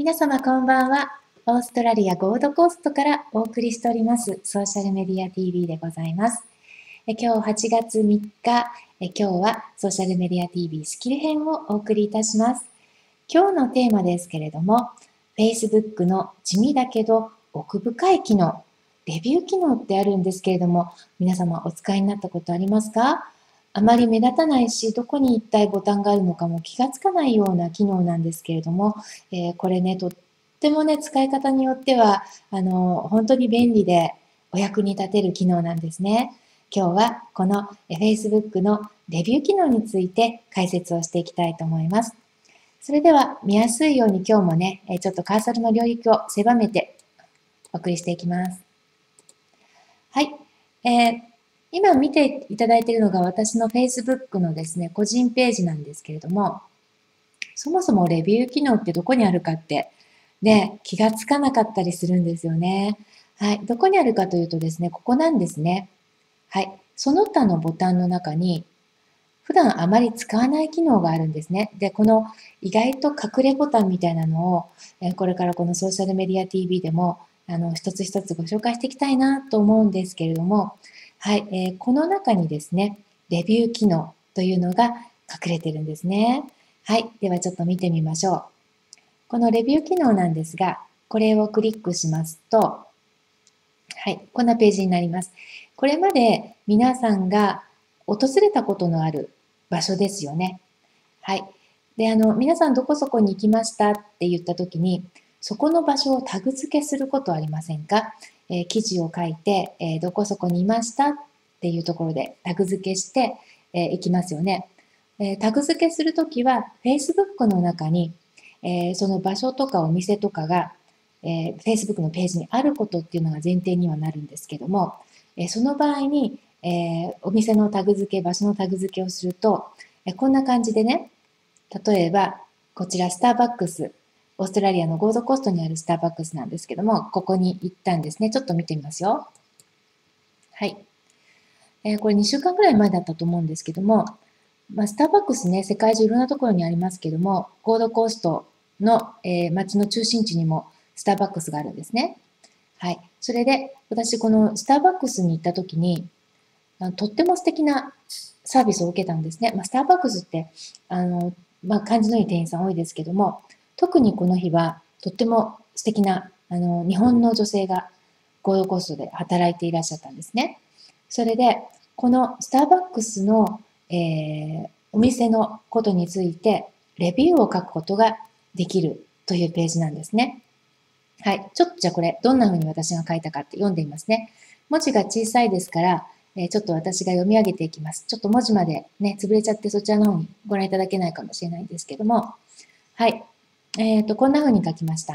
皆様こんばんは。オーストラリアゴールドコーストからお送りしておりますソーシャルメディア TV でございます。今日8月3日、今日はソーシャルメディア TV スキル編をお送りいたします。今日のテーマですけれども、Facebook の地味だけど奥深い機能、レビュー機能ってあるんですけれども、皆様お使いになったことありますか？あまり目立たないし、どこに一体ボタンがあるのかも気がつかないような機能なんですけれども、これね、とってもね、使い方によっては、本当に便利でお役に立てる機能なんですね。今日はこの Facebook のレビュー機能について解説をしていきたいと思います。それでは見やすいように今日もね、ちょっとカーソルの領域を狭めてお送りしていきます。はい。今見ていただいているのが私の Facebook のですね、個人ページなんですけれども、そもそもレビュー機能ってどこにあるかって、ね、気がつかなかったりするんですよね。はい。どこにあるかというとですね、ここなんですね。はい。その他のボタンの中に、普段あまり使わない機能があるんですね。で、この意外と隠れボタンみたいなのを、これからこのソーシャルメディア TV でも、一つ一つご紹介していきたいなと思うんですけれども、はい、この中にですね、レビュー機能というのが隠れてるんですね。はい、ではちょっと見てみましょう。このレビュー機能なんですが、これをクリックしますと、はい、こんなページになります。これまで皆さんが訪れたことのある場所ですよね。はい。で、皆さんどこそこに行きましたって言ったときに、そこの場所をタグ付けすることはありませんか？記事を書いて、どこそこにいましたっていうところでタグ付けして、いきますよね。タグ付けするときは、Facebook の中に、その場所とかお店とかが、Facebook のページにあることっていうのが前提にはなるんですけども、その場合に、お店のタグ付け、場所のタグ付けをすると、こんな感じでね、例えば、こちらスターバックス、オーストラリアのゴールドコーストにあるスターバックスなんですけども、ここに行ったんですね。ちょっと見てみますよ。はい。これ2週間ぐらい前だったと思うんですけども、スターバックスね、世界中いろんなところにありますけども、ゴールドコーストの、街の中心地にもスターバックスがあるんですね。はい。それで、私、このスターバックスに行った時に、とっても素敵なサービスを受けたんですね。スターバックスって、感じのいい店員さん多いですけども、特にこの日は、とっても素敵な、日本の女性がゴールドコーストで働いていらっしゃったんですね。それで、このスターバックスの、お店のことについて、レビューを書くことができるというページなんですね。はい。ちょっとじゃあこれ、どんな風に私が書いたかって読んでみますね。文字が小さいですから、ちょっと私が読み上げていきます。ちょっと文字までね、潰れちゃってそちらの方にご覧いただけないかもしれないんですけども、はい。こんな風に書きました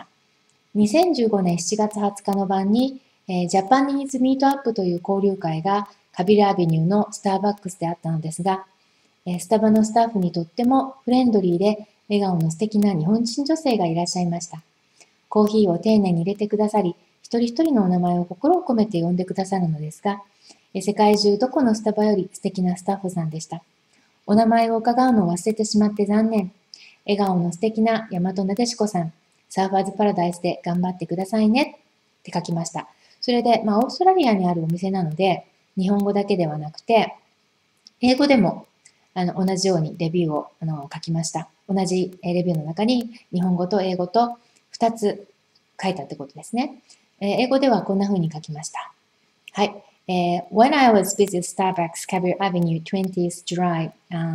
。2015年7月20日の晩に、ジャパニーズミートアップという交流会がカビルアベニューのスターバックスであったのですが、スタバのスタッフにとってもフレンドリーで笑顔の素敵な日本人女性がいらっしゃいました。コーヒーを丁寧に入れてくださり、一人一人のお名前を心を込めて呼んでくださるのですが、世界中どこのスタバより素敵なスタッフさんでした。お名前を伺うのを忘れてしまって残念。笑顔の素敵な大和なでしこさん、サーファーズパラダイスで頑張ってくださいねって書きました。それで、オーストラリアにあるお店なので、日本語だけではなくて、英語でも同じようにレビューを書きました。同じレビューの中に日本語と英語と2つ書いたってことですね。英語ではこんな風に書きました。はい。When I was visit Starbucks Kabir Avenue 20th July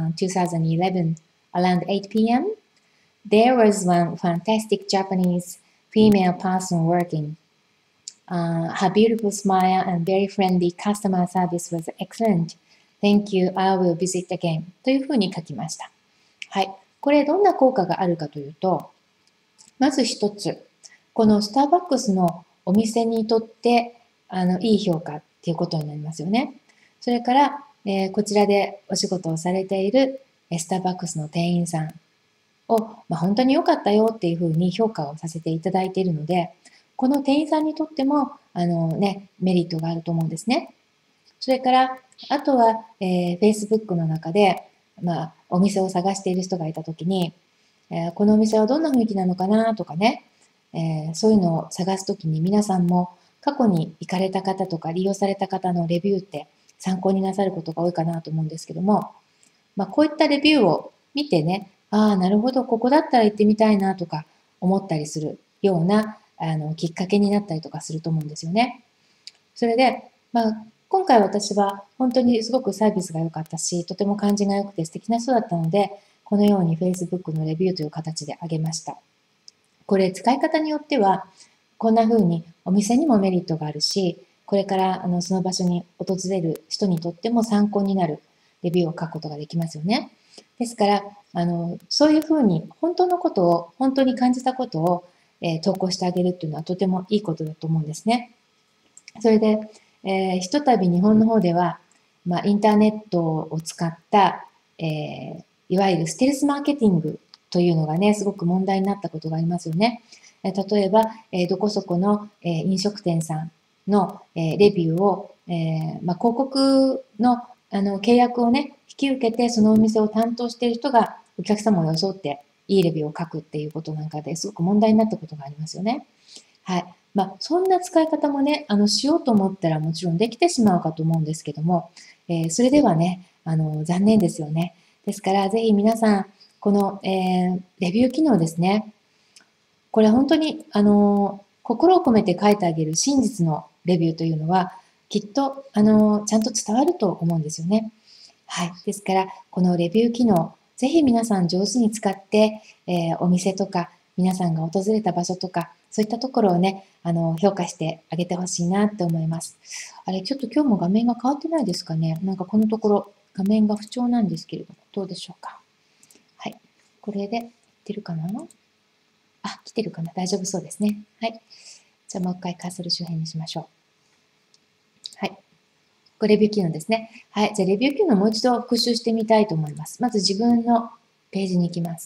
2011 around 8 p.m., there was one fantastic Japanese female person working. Her beautiful smile and very friendly customer service was excellent. Thank you. I will visit again. というふうに書きました。はい。これどんな効果があるかというと、まず一つ、このスターバックスのお店にとっていい評価っていうことになりますよね。それから、こちらでお仕事をされているスターバックスの店員さんを、本当に良かったよっていうふうに評価をさせていただいているので、この店員さんにとってもメリットがあると思うんですね。それから、あとは、Facebook の中で、お店を探している人がいたときに、このお店はどんな雰囲気なのかなとかね、 そういうのを探すときに皆さんも過去に行かれた方とか利用された方のレビューって参考になさることが多いかなと思うんですけども、こういったレビューを見てね、ああ、なるほど、ここだったら行ってみたいなとか思ったりするようなきっかけになったりとかすると思うんですよね。それで、今回私は本当にすごくサービスが良かったし、とても感じが良くて素敵な人だったので、このように Facebook のレビューという形であげました。これ使い方によっては、こんな風にお店にもメリットがあるし、これからその場所に訪れる人にとっても参考になるレビューを書くことができますよね。ですから、そういう風に本当のことを、本当に感じたことを、投稿してあげるっていうのはとてもいいことだと思うんですね。それで、ひとたび日本の方では、インターネットを使った、いわゆるステルスマーケティングというのがね、すごく問題になったことがありますよね。例えば、どこそこの、飲食店さんの、レビューを、広告の契約をね、引き受けて、そのお店を担当している人がお客様を装っていいレビューを書くっていうことなんかですごく問題になったことがありますよね。はい。そんな使い方もね、しようと思ったらもちろんできてしまうかと思うんですけども、それではね、残念ですよね。ですから、ぜひ皆さん、この、レビュー機能ですね。これ本当に、心を込めて書いてあげる真実のレビューというのは、きっと、ちゃんと伝わると思うんですよね。はい。ですから、このレビュー機能、ぜひ皆さん上手に使って、お店とか、皆さんが訪れた場所とか、そういったところをね、評価してあげてほしいなって思います。あれ、ちょっと今日も画面が変わってないですかね。なんかこのところ、画面が不調なんですけれども、どうでしょうか。はい。これで、いってるかなあ、来てるかな大丈夫そうですね。はい。じゃあもう一回カーソル周辺にしましょう。はい。これレビュー機能ですね。はい。じゃあレビュー機能もう一度復習してみたいと思います。まず自分のページに行きます。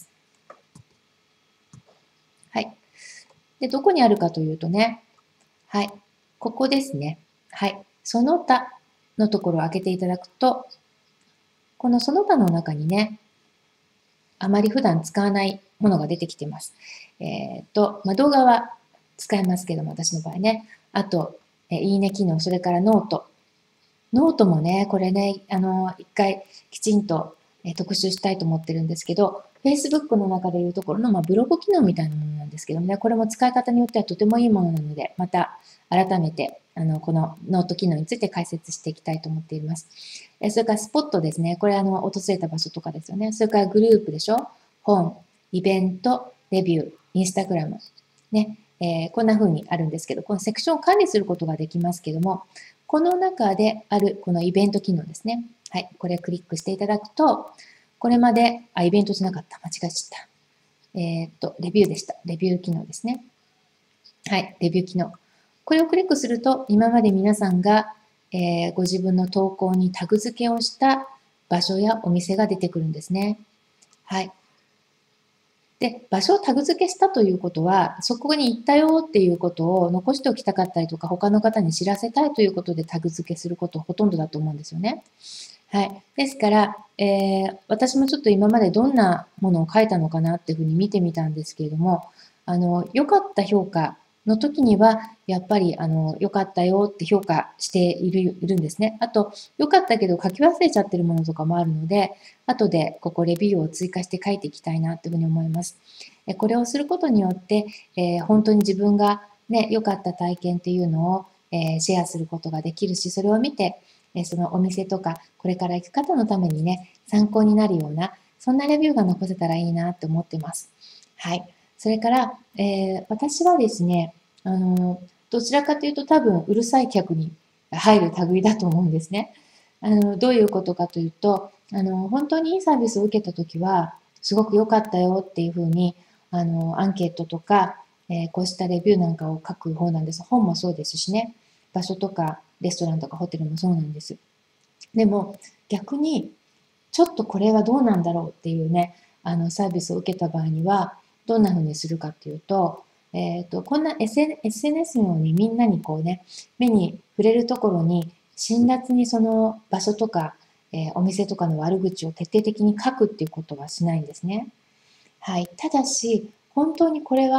はい。で、どこにあるかというとね、はい。ここですね。はい。その他のところを開けていただくと、このその他の中にね、あまり普段使わないものが出てきています。動画は使えますけども、私の場合ね。あと、いいね機能、それからノート。ノートもね、これね、一回きちんと特集したいと思ってるんですけど、Facebook の中でいうところの、ブログ機能みたいなものなんですけどもね、これも使い方によってはとてもいいものなので、また改めて、このノート機能について解説していきたいと思っています。それからスポットですね。これ訪れた場所とかですよね。それからグループでしょ。本、イベント、レビュー、インスタグラム。ね。こんな風にあるんですけど、このセクションを管理することができますけども、この中であるこのイベント機能ですね。はい。これをクリックしていただくと、これまで、イベントじゃなかった。間違えちゃった。レビューでした。レビュー機能ですね。はい。レビュー機能。これをクリックすると、今まで皆さんが、ご自分の投稿にタグ付けをした場所やお店が出てくるんですね。はい。で、場所をタグ付けしたということは、そこに行ったよっていうことを残しておきたかったりとか、他の方に知らせたいということでタグ付けすることほとんどだと思うんですよね。はい。ですから、私もちょっと今までどんなものを書いたのかなっていうふうに見てみたんですけれども、良かった評価の時には、やっぱり、良かったよって評価しているんですね。あと、良かったけど書き忘れちゃってるものとかもあるので、後でここレビューを追加して書いていきたいなというふうに思います。これをすることによって、本当に自分がね、良かった体験っていうのを、シェアすることができるし、それを見て、そのお店とか、これから行く方のためにね、参考になるような、そんなレビューが残せたらいいなって思ってます。はい。それから、私はですね、どちらかというと多分うるさい客に入る類だと思うんですね。どういうことかというと、本当にいいサービスを受けたときは、すごく良かったよっていうふうに、アンケートとか、こうしたレビューなんかを書く方なんです。本もそうですしね、場所とかレストランとかホテルもそうなんです。でも逆に、ちょっとこれはどうなんだろうっていうね、サービスを受けた場合には、どんな風にするかっていうと、こんな SNS のようにみんなにこうね、目に触れるところに、辛辣にその場所とか、お店とかの悪口を徹底的に書くっていうことはしないんですね。はい。ただし、本当にこれは、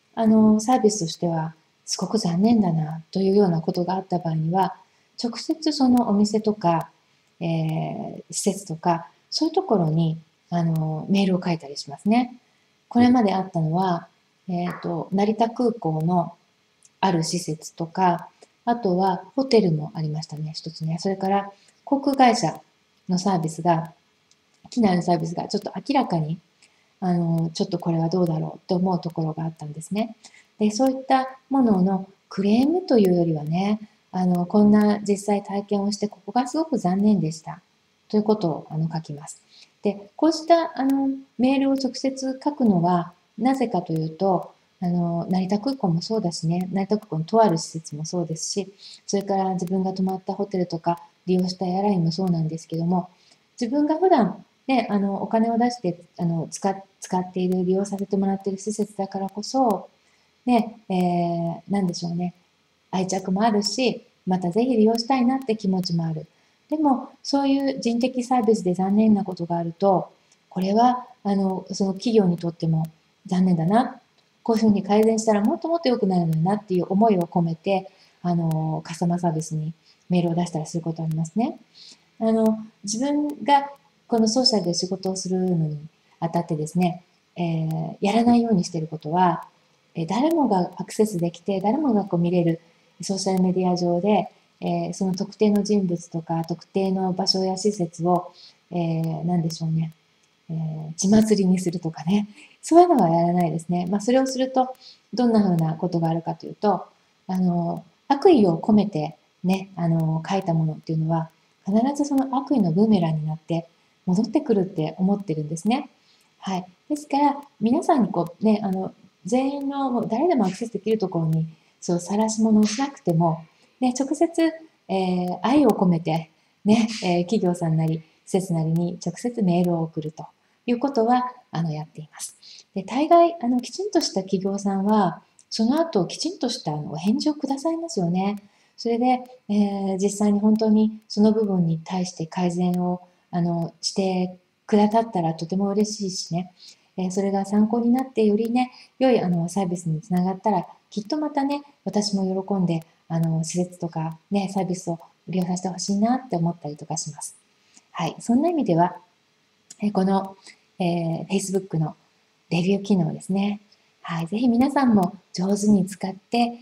サービスとしてはすごく残念だなというようなことがあった場合には、直接そのお店とか、施設とか、そういうところにメールを書いたりしますね。これまであったのは、成田空港のある施設とか、あとはホテルもありましたね、一つね。それから航空会社のサービスが、機内のサービスがちょっと明らかに、ちょっとこれはどうだろうと思うところがあったんですね。で、そういったもののクレームというよりはね、こんな実際体験をして、ここがすごく残念でした。ということを書きます。で、こうしたメールを直接書くのは、なぜかというと、成田空港もそうだしね、成田空港のとある施設もそうですし、それから自分が泊まったホテルとか利用したエアラインもそうなんですけども、自分が普段ね、お金を出して使っている、利用させてもらっている施設だからこそ、ね、なんでしょうね、愛着もあるし、またぜひ利用したいなって気持ちもある。でも、そういう人的サービスで残念なことがあると、これは、その企業にとっても残念だな。こういうふうに改善したらもっともっと良くなるのになっていう思いを込めて、カスタマーサービスにメールを出したりすることありますね。自分がこのソーシャルで仕事をするのにあたってですね、やらないようにしていることは、誰もがアクセスできて、誰もがこう見れるソーシャルメディア上で、その特定の人物とか特定の場所や施設を、何でしょうね、血祭りにするとかね、そういうのはやらないですね。まあ、それをすると、どんな風なことがあるかというと、悪意を込めてね、書いたものっていうのは、必ずその悪意のブーメランになって戻ってくるって思ってるんですね。はい。ですから、皆さんにこうね、全員のもう誰でもアクセスできるところに、そう晒し物をしなくても、ね、直接、愛を込めて、ね、企業さんなり、施設なりに直接メールを送るということは、やっています。で、大概、きちんとした企業さんは、その後、きちんとしたお返事をくださいますよね。それで、実際に本当にその部分に対して改善をしてくださったらとても嬉しいしね、それが参考になってよりね、良いサービスにつながったら、きっとまたね、私も喜んで、施設とかね、サービスを利用させてほしいなって思ったりとかします。はい。そんな意味では、この、Facebook のレビュー機能ですね。はい。ぜひ皆さんも上手に使って、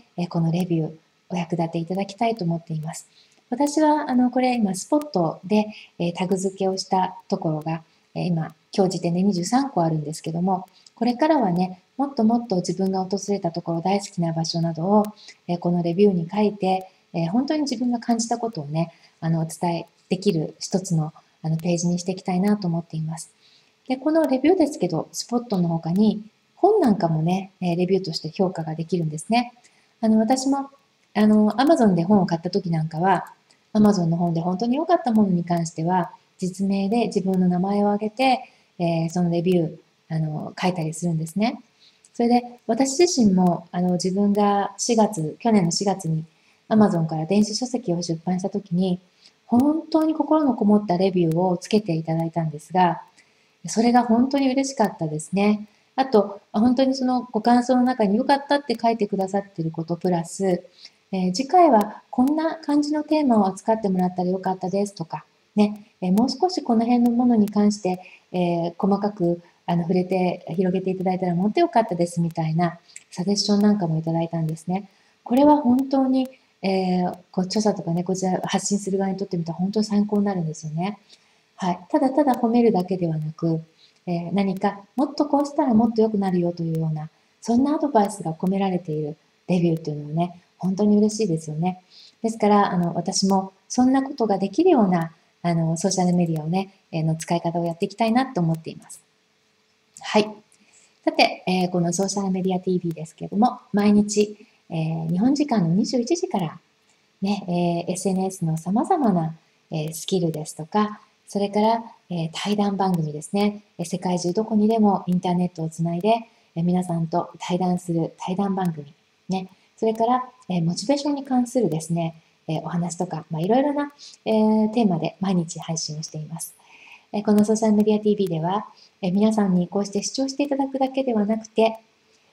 このレビューお役立ていただきたいと思っています。私は、これ今、スポットで、タグ付けをしたところが、今、今日時点で23個あるんですけども、これからはね、もっともっと自分が訪れたところ、大好きな場所などを、このレビューに書いて、本当に自分が感じたことをね、お伝えできる一つのページにしていきたいなと思っています。で、このレビューですけど、スポットの他に本なんかもね、レビューとして評価ができるんですね。私も、Amazon で本を買った時なんかは、Amazon の本で本当に良かったものに関しては、実名で自分の名前を挙げて、そのレビュー、書いたりするんですね。それで、私自身も、自分が去年の4月に Amazon から電子書籍を出版した時に、本当に心のこもったレビューをつけていただいたんですが、それが本当に嬉しかったですね。あと、本当にそのご感想の中に良かったって書いてくださっていることプラス、次回はこんな感じのテーマを扱ってもらったら良かったですとか、ね、もう少しこの辺のものに関して、細かく触れて広げていただいたらもっと良かったですみたいなサジェッションなんかもいただいたんですね。これは本当に、こう著者とかね、こちら発信する側にとってみたら本当に参考になるんですよね。はい。ただただ褒めるだけではなく、何かもっとこうしたらもっと良くなるよというような、そんなアドバイスが込められているレビューっていうのはね、本当に嬉しいですよね。ですから、私もそんなことができるような、ソーシャルメディアをね、の使い方をやっていきたいなと思っています。はい。さて、このソーシャルメディア TV ですけれども、毎日、日本時間の21時からね、SNS の様々な、スキルですとか、それから、対談番組ですね。世界中どこにでもインターネットをつないで、皆さんと対談する対談番組。ね。それから、モチベーションに関するですね、お話とか、いろいろな、テーマで毎日配信をしています。このソーシャルメディア TV では、皆さんにこうして視聴していただくだけではなくて、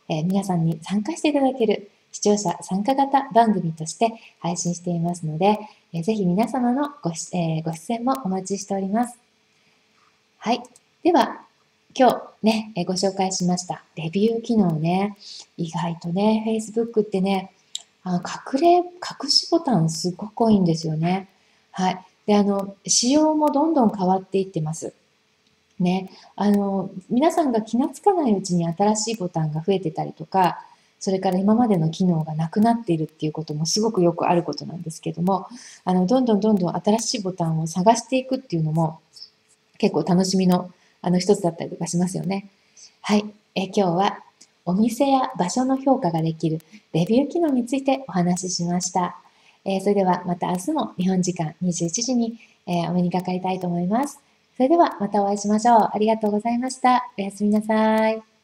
皆さんに参加していただける視聴者参加型番組として配信していますので、ぜひ皆様のご出演もお待ちしております。はい。では、今日ね、ご紹介しましたレビュー機能ね、意外とね、Facebook ってね、隠しボタンすごく多いんですよね。はい。で、仕様もどんどん変わっていってます。ね。皆さんが気がつかないうちに新しいボタンが増えてたりとか、それから今までの機能がなくなっているっていうこともすごくよくあることなんですけども、どんどんどんどん新しいボタンを探していくっていうのも結構楽しみの一つだったりとかしますよね。はい。今日はお店や場所の評価ができるレビュー機能についてお話ししました。それではまた明日も日本時間21時に、お目にかかりたいと思います。それではまたお会いしましょう。ありがとうございました。おやすみなさい。